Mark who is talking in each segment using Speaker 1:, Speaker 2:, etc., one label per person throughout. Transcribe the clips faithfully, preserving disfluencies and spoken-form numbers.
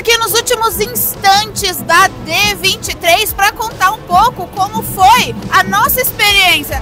Speaker 1: aqui nos últimos instantes da D vinte e três para contar um pouco como foi a nossa experiência.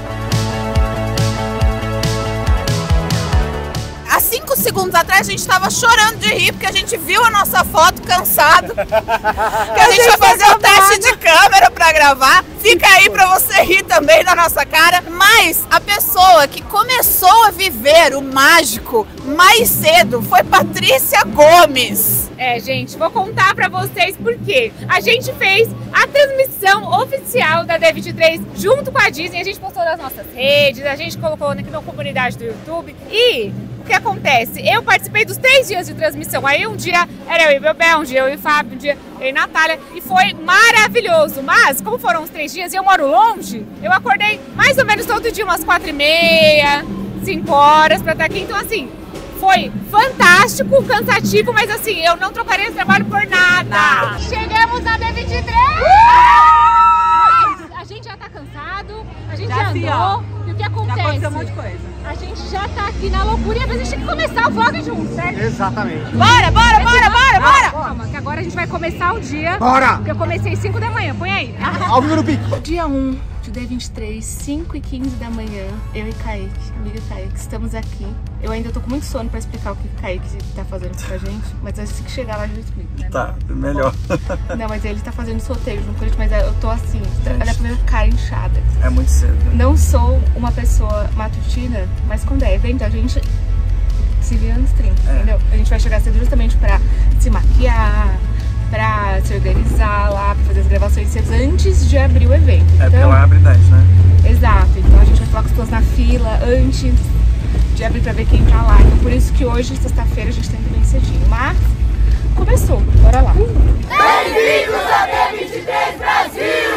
Speaker 1: Há cinco segundos atrás a gente estava chorando de rir porque a gente viu a nossa foto cansado. Que a gente vai fazer o teste de câmera para gravar. Fica aí para você rir também da nossa cara. Mas a pessoa que começou a viver o mágico mais cedo foi Patrícia Gomes.
Speaker 2: É, gente, vou contar pra vocês por quê. A gente fez a transmissão oficial da D vinte e três junto com a Disney. A gente postou nas nossas redes, a gente colocou aqui na comunidade do YouTube. E o que acontece? Eu participei dos três dias de transmissão. Aí um dia era eu e Bebel, um dia eu e Fábio, um dia eu e Natália. E foi maravilhoso. Mas, como foram os três dias e eu moro longe, eu acordei mais ou menos todo dia umas quatro e meia, cinco horas pra estar aqui. Então, assim, foi fantástico, cansativo, mas assim, eu não trocaria esse trabalho por nada. Chegamos na D vinte e três! Mas a gente já tá cansado, a gente já, já andou. Ó, e o que acontece? Já aconteceu um monte de coisa. A gente já tá aqui na loucura e às vezes a gente tem que começar o vlog junto, certo?
Speaker 3: Exatamente.
Speaker 1: Bora, bora, bora, bora, bora!
Speaker 2: Calma, que agora a gente vai começar o dia.
Speaker 3: Bora!
Speaker 2: Porque eu comecei às cinco da manhã, põe aí.
Speaker 3: Ao vivo no pico.
Speaker 4: Dia um de D vinte e três, cinco e quinze da manhã, eu e Kaique, amiga Kaique, estamos aqui. Eu ainda tô com muito sono pra explicar o que o Kaique tá fazendo aqui com a gente, mas assim que chegar lá a gente explica, né?
Speaker 3: Tá, melhor.
Speaker 4: Não, mas ele tá fazendo sorteio junto com a gente, mas eu tô assim, olha a minha cara inchada.
Speaker 3: É muito cedo.
Speaker 4: Não sou uma pessoa matutina, mas quando é evento a gente se vira nos trinta, é. Entendeu? A gente vai chegar cedo justamente pra se maquiar, pra se organizar lá, pra fazer as gravações cedo antes de abrir o evento.
Speaker 3: É,
Speaker 4: então,
Speaker 3: porque lá abre dez, né?
Speaker 4: Exato, então a gente vai falar com as pessoas na fila antes de abrir pra ver quem tá lá. Então por isso que hoje, sexta-feira, a gente tá indo bem cedinho. Mas começou, bora lá.
Speaker 1: Bem-vindos a D vinte e três Brasil!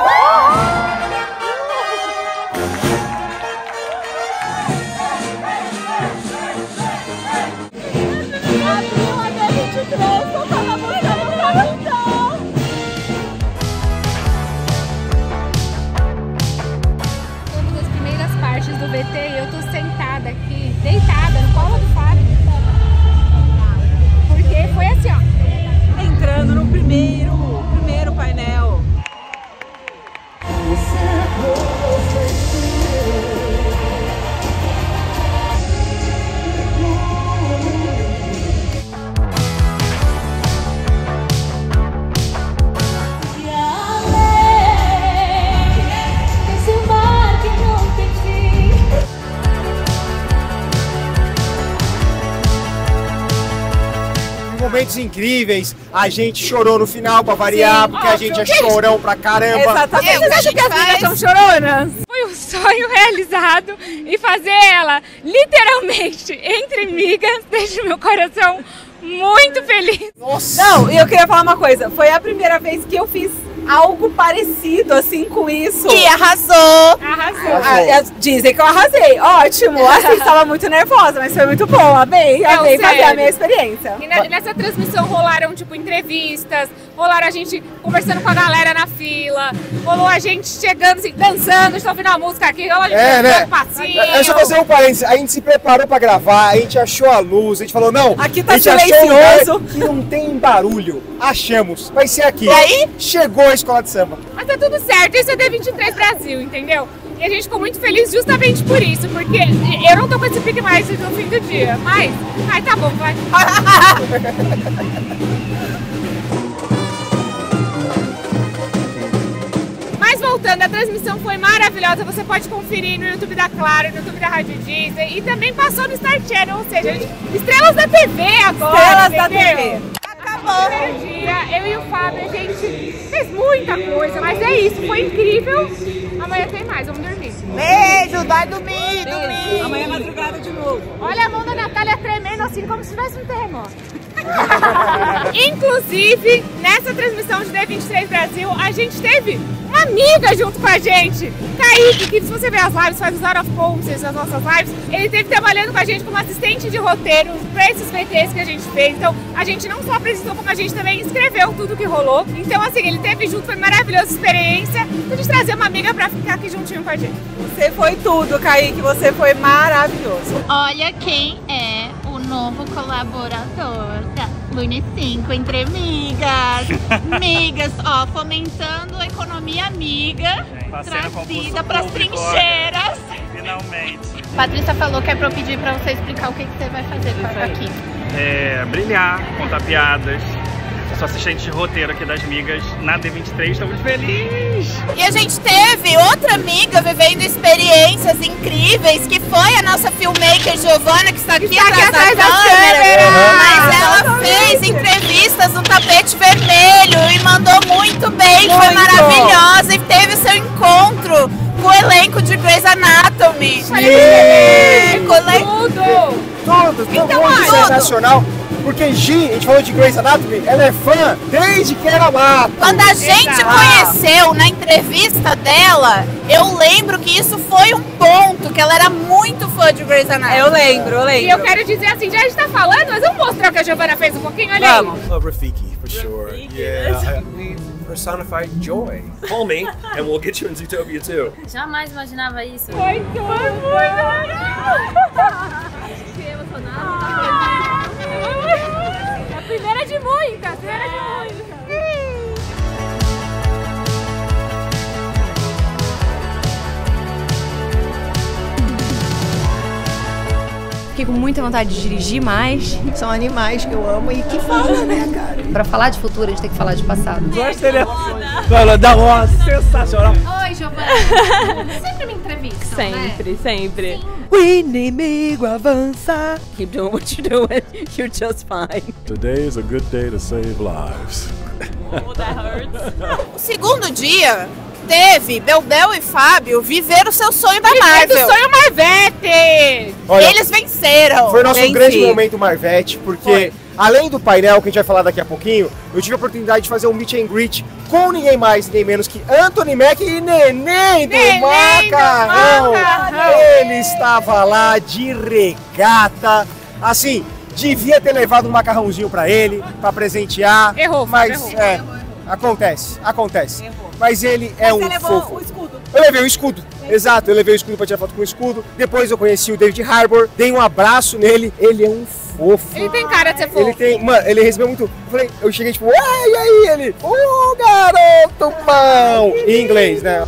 Speaker 2: Do V T e eu tô sentada aqui, deitada no colo do Fábio, porque foi assim, ó,
Speaker 5: entrando no primeiro, primeiro painel.
Speaker 3: Momentos incríveis, a gente chorou no final pra variar, Sim. porque oh, a gente é chorão pra caramba.
Speaker 2: Exatamente. Você acha que as meninas são choronas? Foi um sonho realizado e fazer ela literalmente entre migas deixa o meu coração muito feliz.
Speaker 5: Nossa. Não, e eu queria falar uma coisa, foi a primeira vez que eu fiz algo parecido assim com isso.
Speaker 1: E arrasou!
Speaker 2: Arrasou!
Speaker 5: Ah, dizem que eu arrasei, ótimo! Assim, estava muito nervosa, mas foi muito bom, amei, amei fazer a minha experiência.
Speaker 2: E na, nessa transmissão rolaram tipo entrevistas, rolaram a gente conversando com a galera na fila, rolou a gente chegando assim, dançando, estou ouvindo a música aqui, rolou a gente
Speaker 3: é, né?
Speaker 2: passinho.
Speaker 3: É só fazer um parênteses, a gente se preparou pra gravar, a gente achou a luz, a gente falou, não,
Speaker 5: aqui tá
Speaker 3: a gente
Speaker 5: silencioso,
Speaker 3: achou um que não tem barulho, achamos, vai ser aqui.
Speaker 1: E aí?
Speaker 3: Chegou a escola de samba.
Speaker 2: Mas tá tudo certo, isso é D vinte e três Brasil, entendeu? E a gente ficou muito feliz justamente por isso, porque eu não tô com esse pique mais no fim do dia, mas, ai tá bom, vai. Mas voltando, a transmissão foi maravilhosa, você pode conferir no YouTube da Claro, no YouTube da Rádio Disney e também passou no Star Channel, ou seja, gente, estrelas da T V agora,
Speaker 5: estrelas
Speaker 2: entendeu?
Speaker 5: da T V.
Speaker 2: No primeiro dia, eu e o Fábio, a gente fez muita coisa, mas é isso, foi incrível. Amanhã tem mais, vamos dormir.
Speaker 1: Beijo, vai dormir, dormir.
Speaker 5: Amanhã é madrugada de novo.
Speaker 2: Olha a mão da Natália tremendo assim, como se tivesse um terremoto. Inclusive, nessa transmissão de D vinte e três Brasil, a gente teve uma amiga junto com a gente, Kaique, que se você ver as lives, faz os Out of Context, as nossas lives, ele esteve trabalhando com a gente como assistente de roteiro para esses V Ts que a gente fez. Então, a gente não só apresentou, como a gente também escreveu tudo que rolou. Então, assim, ele esteve junto, foi maravilhosa experiência. A gente trazer uma amiga para ficar aqui juntinho com a gente.
Speaker 5: Você foi tudo, Kaique, você foi maravilhoso.
Speaker 6: Olha quem é o novo colaborador da
Speaker 1: Burnie cinco entre amigas. Amigas, ó, fomentando a economia amiga, trazida pras trincheiras.
Speaker 6: Finalmente.
Speaker 1: Patrícia falou que é pra eu pedir pra você explicar o que, que você vai fazer aqui.
Speaker 6: É, brilhar, contar piadas. Eu sou assistente de roteiro aqui das migas na D vinte e três, estou muito feliz!
Speaker 1: E a gente teve outra amiga vivendo experiências incríveis, que foi a nossa filmmaker Giovana, que está aqui,
Speaker 5: está aqui
Speaker 1: atrás,
Speaker 5: atrás
Speaker 1: da,
Speaker 5: da
Speaker 1: câmera.
Speaker 5: câmera.
Speaker 1: Mas ela fez entrevistas no tapete vermelho e mandou muito bem,
Speaker 5: muito.
Speaker 1: Foi maravilhosa e teve seu encontro com o elenco de Grey's Anatomy.
Speaker 5: Sim.
Speaker 1: Com o elenco...
Speaker 5: Tudo!
Speaker 3: Tudo, todo
Speaker 1: Então,
Speaker 3: mundo
Speaker 1: tudo.
Speaker 3: sensacional. Porque Gi, a gente falou de Grey's Anatomy, ela é fã desde que era mato.
Speaker 1: Quando a gente conheceu na entrevista dela, eu lembro que isso foi um ponto, que ela era muito fã de Grey's Anatomy.
Speaker 5: Eu lembro, eu lembro.
Speaker 2: E eu quero dizer assim, já a gente tá falando, mas vamos mostrar o que a Giovana fez um pouquinho, olha aí.
Speaker 5: Vamos.
Speaker 7: Love Rafiki, for sure. Yeah, we personified joy. Call me, and we'll get you in Zootopia too.
Speaker 8: Jamais imaginava isso.
Speaker 2: Foi tudo!
Speaker 8: Fiquei emocionada.
Speaker 2: A primeira de muitas, a primeira de muitas.
Speaker 9: Fiquei com muita vontade de dirigir mais.
Speaker 10: São animais que eu amo e que falam, né, cara?
Speaker 9: Pra falar de futuro, a gente tem que falar de passado.
Speaker 3: Fala da roça, sensacional.
Speaker 8: Oi, Giovana. Sempre me entrevista,
Speaker 9: Sempre,
Speaker 8: né?
Speaker 9: sempre.
Speaker 8: Sim.
Speaker 10: O inimigo avança.
Speaker 9: Keep doing what you're doing. You're just fine.
Speaker 11: Today is a good day to save lives.
Speaker 9: Oh, that hurts.
Speaker 1: O segundo dia, teve Bel-Bel e Fábio viver o seu sonho da Marvel.
Speaker 2: Viver o sonho Marvete!
Speaker 3: Olha,
Speaker 1: Eles venceram.
Speaker 3: foi nosso
Speaker 5: Venci.
Speaker 3: grande momento Marvete, porque além do painel que a gente vai falar daqui a pouquinho, eu tive a oportunidade de fazer um meet and greet com ninguém mais, ninguém menos que Anthony Mack e Neném do
Speaker 2: Neném do
Speaker 3: Macarrão.
Speaker 2: Macarrão.
Speaker 3: Ele estava lá de regata, assim, devia ter levado um macarrãozinho pra ele, pra presentear.
Speaker 2: Errou,
Speaker 3: mas
Speaker 2: errou.
Speaker 3: é, acontece, acontece. Mas ele é
Speaker 5: Você
Speaker 3: um
Speaker 5: levou
Speaker 3: fofo.
Speaker 5: o escudo.
Speaker 3: Eu levei o escudo, exato, eu levei o escudo pra tirar foto com o escudo. Depois eu conheci o David Harbour, dei um abraço nele, ele é um fofo.
Speaker 2: Ele tem cara de ser fofo.
Speaker 3: Ele tem, mano, ele recebeu muito. Eu falei, eu cheguei tipo, ué, e aí? Ele, ô oh, garoto bom! Em inglês, né?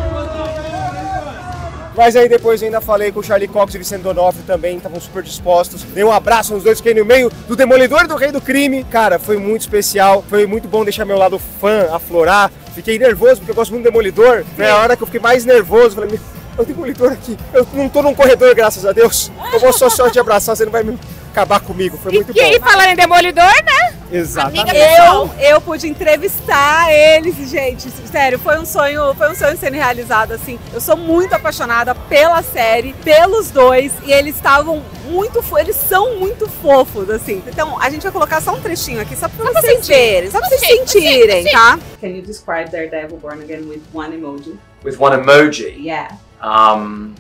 Speaker 3: Mas aí depois eu ainda falei com o Charlie Cox e o Vicente D'Onofrio também, estavam super dispostos. Dei um abraço nos dois, fiquei no meio do Demolidor e do Rei do Crime. Cara, foi muito especial, foi muito bom deixar meu lado fã aflorar. Fiquei nervoso porque eu gosto muito do Demolidor. Foi a hora que eu fiquei mais nervoso. Falei, é o Demolidor aqui. Eu não tô num corredor, graças a Deus. Eu vou só, só te abraçar, você não vai me acabar comigo. Foi muito
Speaker 2: E aí,
Speaker 3: bom.
Speaker 2: falando em Demolidor, né?
Speaker 3: Exatamente.
Speaker 5: Eu, eu pude entrevistar eles, gente, sério, foi um sonho, foi um sonho sendo realizado, assim. Eu sou muito apaixonada pela série, pelos dois, e eles estavam muito, fo- eles são muito fofos, assim. Então, a gente vai colocar só um trechinho aqui, só pra vocês verem, só pra vocês sentirem, tá?
Speaker 12: Can you describe Daredevil Born Again with one emoji?
Speaker 13: With one emoji,
Speaker 12: Yeah.
Speaker 13: um,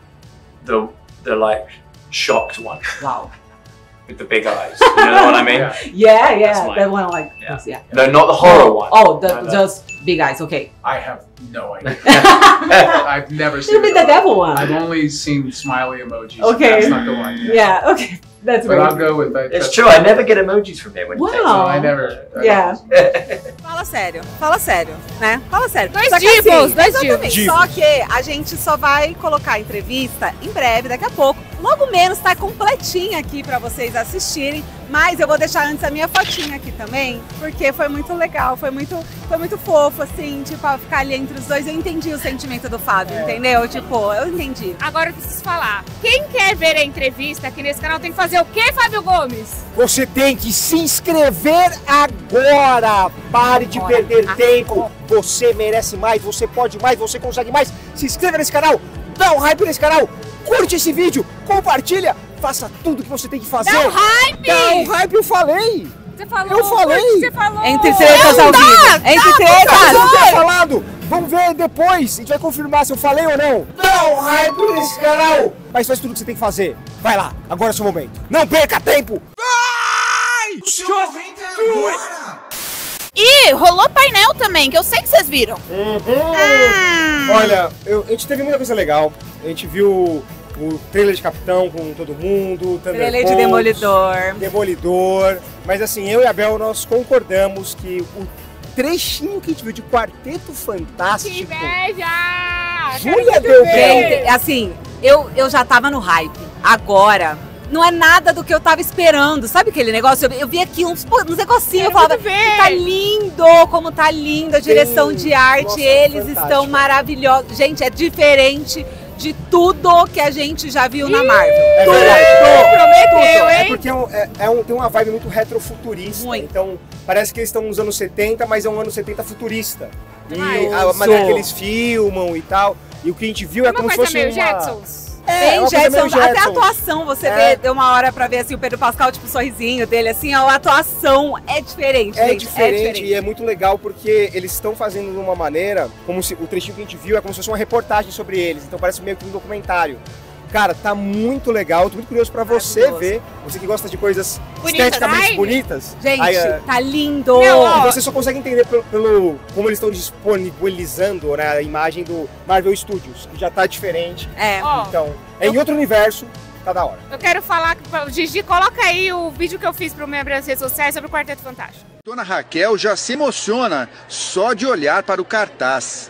Speaker 13: the the like shocked one
Speaker 12: Wow.
Speaker 13: with the big eyes. You know what I mean?
Speaker 12: Yeah, yeah.
Speaker 13: That's mine.
Speaker 12: That one like
Speaker 13: Yeah.
Speaker 12: this, yeah.
Speaker 13: No, not the horror one.
Speaker 12: Oh, the,
Speaker 13: No, no.
Speaker 12: just big eyes. Okay.
Speaker 14: I have no idea. I've never seen
Speaker 12: It'll be
Speaker 14: it.
Speaker 12: the devil one.
Speaker 14: I've only seen smiley emojis.
Speaker 12: Okay.
Speaker 14: That's not the one.
Speaker 12: Yeah. Okay. That's
Speaker 14: But
Speaker 12: right.
Speaker 14: I'll go with that.
Speaker 13: It's true. I never get emojis from him when you text me.
Speaker 12: Wow.
Speaker 14: I never. I
Speaker 12: Yeah.
Speaker 5: Fala sério, fala sério, né? Fala sério.
Speaker 2: Dois
Speaker 5: Só que assim,
Speaker 2: divos, dois
Speaker 5: exatamente.
Speaker 3: divos.
Speaker 5: Só que a gente só vai colocar a entrevista em breve, daqui a pouco. Logo menos tá completinha aqui pra vocês assistirem, mas eu vou deixar antes a minha fotinha aqui também, porque foi muito legal, foi muito, foi muito fofo, assim, tipo, a ficar ali entre os dois. Eu entendi o sentimento do Fábio, entendeu? Tipo, eu entendi.
Speaker 2: Agora eu preciso falar. Quem quer ver a entrevista aqui nesse canal tem que fazer o quê, Fábio Gomes?
Speaker 3: Você tem que se inscrever agora! Pare de perder tempo! Você merece mais, você pode mais, você consegue mais! Se inscreva nesse canal, dá um hype nesse canal, curte esse vídeo, compartilha, faça tudo que você tem que fazer!
Speaker 2: Dá um hype!
Speaker 3: Dá um hype, eu falei!
Speaker 2: Você falou.
Speaker 3: Eu falei!
Speaker 2: Você falou.
Speaker 5: Entre tretas ao vivo. Entre tretas!
Speaker 3: Eu não tinha falado! Vamos ver depois, a gente vai confirmar se eu falei ou não! Dá um hype nesse canal! Mas faz tudo que você tem que fazer! Vai lá, agora é o seu momento! Não perca tempo!
Speaker 1: E rolou painel também, que eu sei que vocês viram.
Speaker 3: Uhum. Olha, eu- a gente teve muita coisa legal. A gente viu o trailer de Capitão com todo mundo,
Speaker 5: Trailer de Demolidor.
Speaker 3: Demolidor. Mas assim, eu e a Bel, nós concordamos que o trechinho que a gente viu de Quarteto Fantástico...
Speaker 2: Que inveja!
Speaker 3: Júlia deu bem!
Speaker 5: Gente, assim, eu, eu já tava no hype. Agora... Não é nada do que eu tava esperando. Sabe aquele negócio? Eu, eu vi aqui uns, uns negocinhos, eu falava, tá lindo, como tá lindo a direção de arte, nossa, eles fantástico. Estão maravilhosos. Gente, é diferente de tudo que a gente já viu Ih, na Marvel.
Speaker 3: É
Speaker 5: tudo,
Speaker 3: verdade.
Speaker 5: Prometeu, hein?
Speaker 3: É porque é um, é, é um, tem uma vibe muito retrofuturista. Muito. Então, parece que eles estão nos anos setenta, mas é um ano setenta futurista. E a maneira que eles filmam e tal. E o que a gente viu é, é como se fosse
Speaker 2: meio
Speaker 3: uma...
Speaker 2: Jetsons.
Speaker 5: É,
Speaker 3: é
Speaker 5: Jetson,
Speaker 3: Jetson.
Speaker 5: até a atuação, você é. vê, deu uma hora pra ver assim, o Pedro Pascal, tipo, o sorrisinho dele, assim, a atuação é diferente,
Speaker 3: é,
Speaker 5: gente,
Speaker 3: diferente,
Speaker 5: é diferente.
Speaker 3: E é muito legal porque eles estão fazendo de uma maneira, como se o trechinho que a gente viu é como se fosse uma reportagem sobre eles, então parece meio que um documentário. Cara, tá muito legal, tô muito curioso pra você ver, você que gosta de coisas bonitas, esteticamente ai. bonitas.
Speaker 5: Gente, aí, uh, tá lindo!
Speaker 3: Não, você só consegue entender pelo, pelo como eles estão disponibilizando, né, a imagem do Marvel Studios, que já tá diferente.
Speaker 5: É.
Speaker 3: Então, é em outro universo, tá da hora.
Speaker 2: Eu quero falar, Gigi, coloca aí o vídeo que eu fiz pro membro das redes sociais sobre o Quarteto Fantástico.
Speaker 15: Dona Raquel já se emociona só de olhar para o cartaz.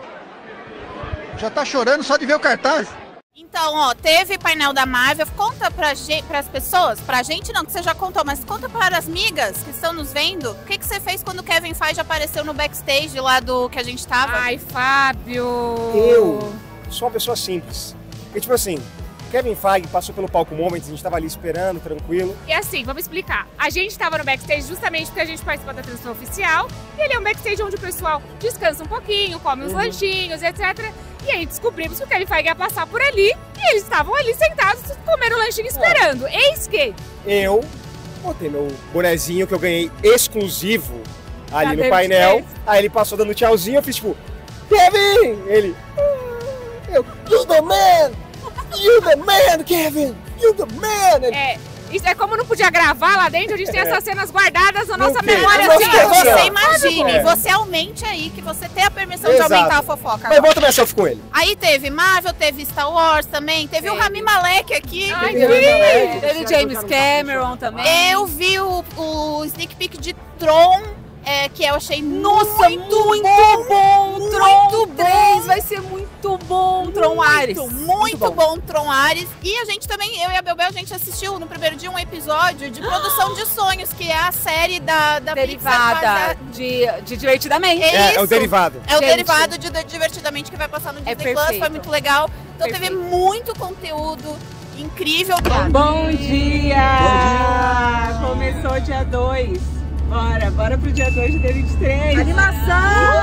Speaker 15: Já tá chorando só de ver o cartaz.
Speaker 1: Então, ó, teve painel da Marvel, conta pra as pessoas, pra gente não, que você já contou, mas conta para as migas que estão nos vendo, o que, que você fez quando o Kevin Feige apareceu no backstage lá do que a gente tava?
Speaker 2: Ai, Fábio!
Speaker 3: Eu sou uma pessoa simples, e tipo assim, Kevin Feige passou pelo palco Moments, a gente tava ali esperando, tranquilo.
Speaker 2: E assim, vamos explicar, a gente tava no backstage justamente porque a gente participa da transmissão oficial, e ele é um backstage onde o pessoal descansa um pouquinho, come uns uhum. lanchinhos, etcétera. E aí descobrimos que o Kevin Feige ia passar por ali e eles estavam ali sentados comendo lanchinho esperando. É. Eis que
Speaker 3: eu botei meu bonezinho que eu ganhei exclusivo ali no painel. Aí ele passou dando tchauzinho, eu fiz tipo, Kevin! Ele, eu, you the man! You the man, Kevin! You the man! Ele,
Speaker 2: é. Isso é como não podia gravar lá dentro, a gente tem essas cenas guardadas na nossa
Speaker 1: Não
Speaker 2: memória.
Speaker 1: Assim, você imagine, é. você aumente aí que você tem a permissão Exato. de aumentar a fofoca.
Speaker 3: Mas bota minha selfie com ele.
Speaker 1: Aí teve Marvel, teve Star Wars também, teve Sim. o Rami Malek aqui.
Speaker 5: Ai, teve, teve, teve James Cameron também.
Speaker 1: Eu vi o, o sneak peek de Tron. É, que eu achei
Speaker 5: Nossa, muito, muito bom, bom. Muito Tron bom. três vai ser muito bom, muito, Tron Ares.
Speaker 1: Muito, muito bom. bom, Tron Ares. E a gente também, eu e a Bebel, a gente assistiu no primeiro dia um episódio de Produção de Sonhos, que é a série da, da
Speaker 5: Derivada
Speaker 1: Pixar,
Speaker 5: de, de Divertidamente.
Speaker 1: É,
Speaker 3: é, é o derivado.
Speaker 1: É o
Speaker 5: gente.
Speaker 1: derivado de Divertidamente que vai passar no Disney
Speaker 5: é
Speaker 1: Plus, foi muito legal. Então perfeito. Teve muito conteúdo incrível.
Speaker 5: Bom dia! Bom dia! Começou dia dois. Bora, bora pro dia dois de D vinte e três.
Speaker 2: Animação!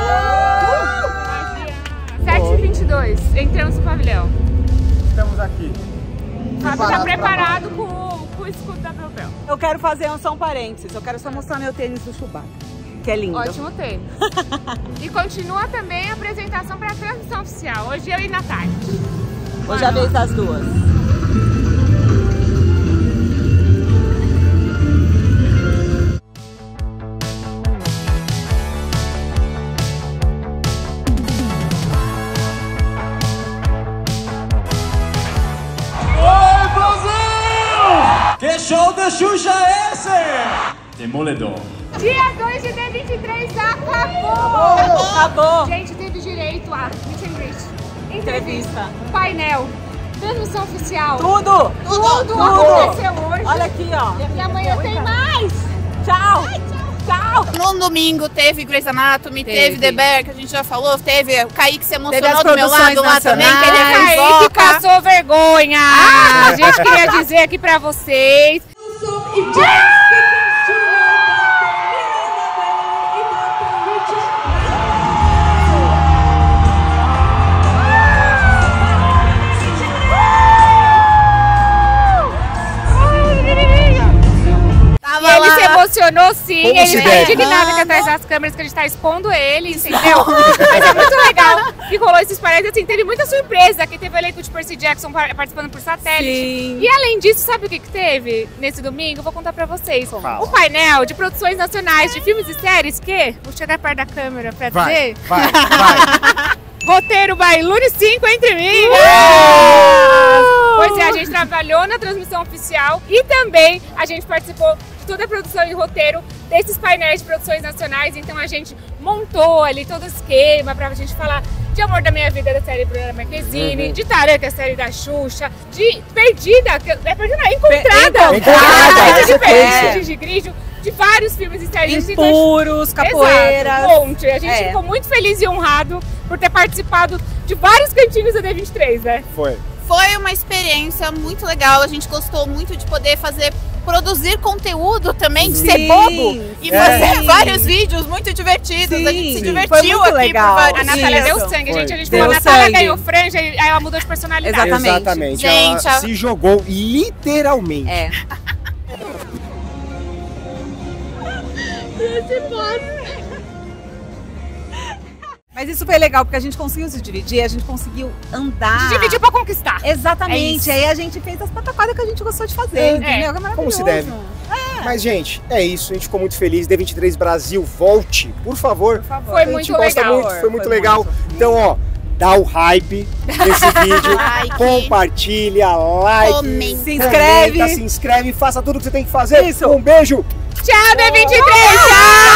Speaker 2: Uh! sete e vinte e dois, entramos no pavilhão.
Speaker 3: Estamos aqui.
Speaker 2: O Fábio tá preparado com, com o escudo da Bebel.
Speaker 5: Eu quero fazer um só um parênteses. Eu quero só mostrar meu tênis do Chewbacca, que é lindo.
Speaker 2: Ótimo tênis. E continua também a apresentação para a transmissão oficial. Hoje eu e Natália.
Speaker 5: Hoje é a vez das duas.
Speaker 16: Que show da Xuxa é esse? Demolidor.
Speaker 2: Dia dois de D vinte e três acabou!
Speaker 5: Acabou! Acabou.
Speaker 2: Gente, teve direito a meet and greet, entrevista,
Speaker 5: entrevista,
Speaker 2: painel, transmissão oficial.
Speaker 5: Tudo!
Speaker 2: Tudo, tudo,
Speaker 5: tudo
Speaker 2: aconteceu hoje.
Speaker 5: Olha aqui, ó.
Speaker 2: E amanhã tem mais!
Speaker 5: Tchau!
Speaker 2: Ai, tchau!
Speaker 5: Tchau!
Speaker 1: No domingo teve Grey's Anatomy, teve, teve The Bear, que a gente já falou, teve o Kaique se emocionou do meu lado lá também, que ele é
Speaker 2: Kaique passou vergonha! Ah, a gente queria dizer aqui pra vocês. E ele se emocionou sim,
Speaker 3: Como
Speaker 2: ele ficou indignado aqui atrás das câmeras que a gente tá expondo ele, entendeu? Mas é muito legal que rolou esses parênteses, assim, teve muita surpresa, que teve o elenco de Percy Jackson participando por satélite.
Speaker 5: Sim.
Speaker 2: E além disso, sabe o que que teve nesse domingo? Eu vou contar pra vocês.
Speaker 3: Fala.
Speaker 2: Um painel de produções nacionais de filmes e séries que, vou chegar perto da câmera pra
Speaker 3: vai,
Speaker 2: dizer.
Speaker 3: Vai, vai.
Speaker 2: Roteiro by Lune cinco entre mim.
Speaker 5: Uh!
Speaker 2: Pois é, a gente trabalhou na transmissão oficial e também a gente participou de toda a produção e roteiro desses painéis de produções nacionais. Então a gente montou ali todo o esquema pra gente falar de Amor da Minha Vida, da série Bruna Marquezine, uhum. de Tarã, que é a série da Xuxa, de Perdida, que é Perdida não, é Encontrada,
Speaker 5: Encontrada,
Speaker 2: de Perdida, de Gigi Grigio, de vários filmes e séries.
Speaker 5: Impuros, capoeiras.
Speaker 2: Exato, um monte. A gente
Speaker 5: é.
Speaker 2: ficou muito feliz e honrado por ter participado de vários cantinhos da D vinte e três, né?
Speaker 3: Foi.
Speaker 1: Foi uma experiência muito legal, a gente gostou muito de poder fazer, produzir conteúdo também, de
Speaker 5: Sim.
Speaker 1: ser bobo e
Speaker 5: É.
Speaker 1: fazer
Speaker 5: Sim.
Speaker 1: vários vídeos muito divertidos.
Speaker 5: Sim.
Speaker 1: A gente se
Speaker 5: Sim.
Speaker 1: divertiu
Speaker 5: Foi muito
Speaker 1: aqui
Speaker 5: legal.
Speaker 1: por vários
Speaker 2: A Natália
Speaker 1: dias.
Speaker 2: deu sangue,
Speaker 3: Foi.
Speaker 2: gente. A gente
Speaker 5: Deu
Speaker 2: falou, a Natália
Speaker 5: sangue.
Speaker 2: ganhou franja e aí ela mudou de personalidade.
Speaker 5: Exatamente.
Speaker 3: Exatamente.
Speaker 1: Gente,
Speaker 3: ela
Speaker 1: a-
Speaker 3: se jogou literalmente.
Speaker 5: É. Mas isso foi legal, porque a gente conseguiu se dividir, a gente conseguiu andar.
Speaker 2: Se dividiu pra conquistar.
Speaker 5: Exatamente.
Speaker 2: É
Speaker 5: aí a gente fez as pataquadas que a gente gostou de fazer,
Speaker 3: É.
Speaker 5: entendeu? Que é
Speaker 3: Como
Speaker 5: maravilhoso.
Speaker 3: se deve. Mas, gente, é isso. A gente ficou muito feliz. D vinte e três Brasil, volte, por favor. Por
Speaker 5: favor.
Speaker 2: Foi
Speaker 3: A gente
Speaker 2: muito
Speaker 3: gosta
Speaker 2: legal.
Speaker 3: muito, foi muito
Speaker 5: Foi
Speaker 3: legal. Então, ó, dá o hype nesse vídeo,
Speaker 1: Like.
Speaker 3: compartilha, like,
Speaker 1: Comenta.
Speaker 5: Se inscreve.
Speaker 3: comenta, se inscreve, faça tudo que você tem que fazer.
Speaker 5: Isso.
Speaker 3: Um beijo.
Speaker 2: Tchau, D vinte e três! Tchau!